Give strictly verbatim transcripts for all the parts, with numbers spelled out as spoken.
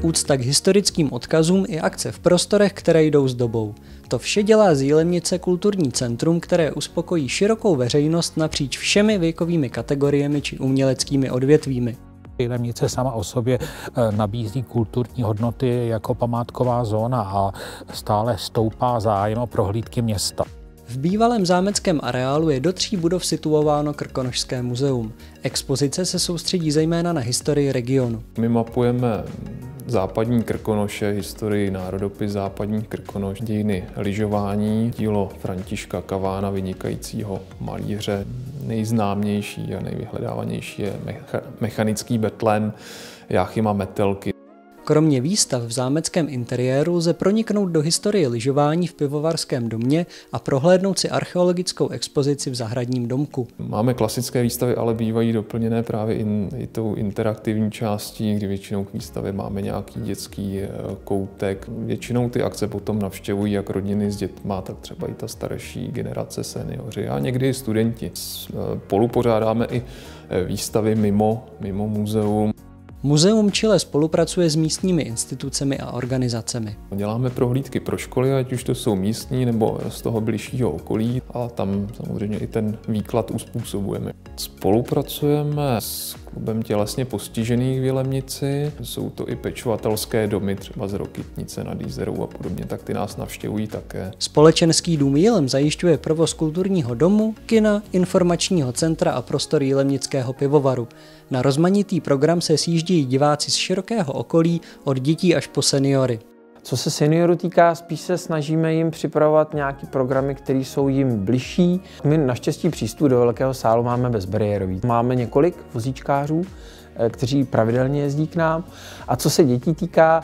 úcta k historickým odkazům i akce v prostorech, které jdou s dobou. To vše dělá z Jilemnice kulturní centrum, které uspokojí širokou veřejnost napříč všemi věkovými kategoriemi či uměleckými odvětvími. Jilemnice sama o sobě nabízí kulturní hodnoty jako památková zóna a stále stoupá zájem o prohlídky města. V bývalém zámeckém areálu je do tří budov situováno Krkonošské muzeum. Expozice se soustředí zejména na historii regionu. My mapujeme západní Krkonoše, historii národopis západních Krkonoš, dějiny lyžování, dílo Františka Kavána, vynikajícího malíře. Nejznámější a nejvyhledávanější je mechanický betlém Jáchyma Metelky. Kromě výstav v zámeckém interiéru lze proniknout do historie lyžování v Pivovarském domě a prohlédnout si archeologickou expozici v Zahradním domku. Máme klasické výstavy, ale bývají doplněné právě in, i tou interaktivní částí, kdy většinou k výstavě máme nějaký dětský koutek. Většinou ty akce potom navštěvují jak rodiny s dětma, tak třeba i ta starší generace, seniori a někdy i studenti. Spolu pořádáme i výstavy mimo, mimo muzeum. Muzeum Chile spolupracuje s místními institucemi a organizacemi. Děláme prohlídky pro školy, ať už to jsou místní nebo z toho bližšího okolí, a tam samozřejmě i ten výklad uspůsobujeme. Spolupracujeme s klubem tělesně postižených v Jilemnici, jsou to i pečovatelské domy, třeba z Rokytnice nad Jízerou a podobně, tak ty nás navštěvují také. Společenský dům Jilem zajišťuje provoz kulturního domu, kina, informačního centra a prostor jilemnického pivovaru. Na rozmanitý program se sjíždějí diváci z širokého okolí, od dětí až po seniory. Co se seniorů týká, spíš se snažíme jim připravovat nějaké programy, které jsou jim bližší. My naštěstí přístup do velkého sálu máme bezbariérový. Máme několik vozíčkářů, kteří pravidelně jezdí k nám. A co se dětí týká,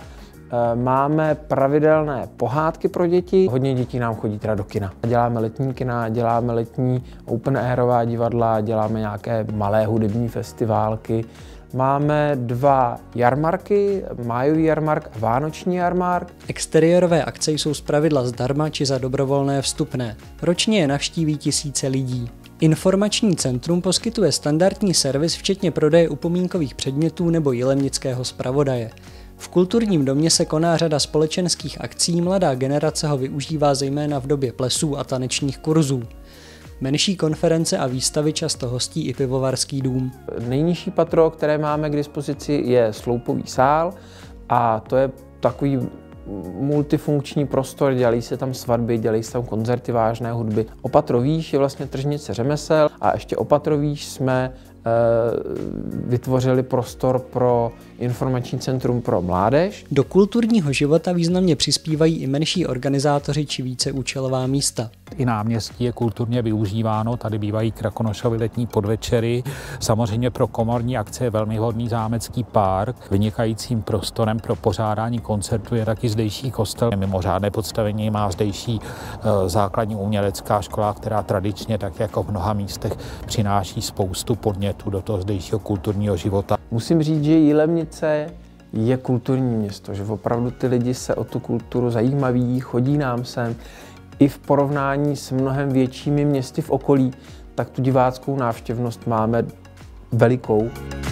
máme pravidelné pohádky pro děti. Hodně dětí nám chodí teda do kina. Děláme letní kina, děláme letní open airová divadla, děláme nějaké malé hudební festiválky. Máme dva jarmarky, májový jarmark a vánoční jarmark. Exteriérové akce jsou zpravidla zdarma či za dobrovolné vstupné. Ročně je navštíví tisíce lidí. Informační centrum poskytuje standardní servis včetně prodeje upomínkových předmětů nebo jilemnického zpravodaje. V kulturním domě se koná řada společenských akcí, mladá generace ho využívá zejména v době plesů a tanečních kurzů. Menší konference a výstavy často hostí i Pivovarský dům. Nejnižší patro, které máme k dispozici, je sloupový sál a to je takový multifunkční prostor, dělají se tam svatby, dělají se tam koncerty vážné hudby. O patro výš je vlastně tržnice řemesel a ještě o patro výš jsme e, vytvořili prostor pro informační centrum pro mládež. Do kulturního života významně přispívají i menší organizátoři či víceúčelová místa. I náměstí je kulturně využíváno, tady bývají Krkonošovy letní podvečery. Samozřejmě pro komorní akce je velmi vhodný zámecký park. Vynikajícím prostorem pro pořádání koncertu je taky zdejší kostel. Mimořádné podstavení má zdejší e, základní umělecká škola, která tradičně, tak jako v mnoha místech, přináší spoustu podnětů do toho zdejšího kulturního života. Musím říct, že Jilemnice je kulturní město, že opravdu ty lidi se o tu kulturu zajímaví, chodí nám sem. I v porovnání s mnohem většími městy v okolí, tak tu diváckou návštěvnost máme velikou.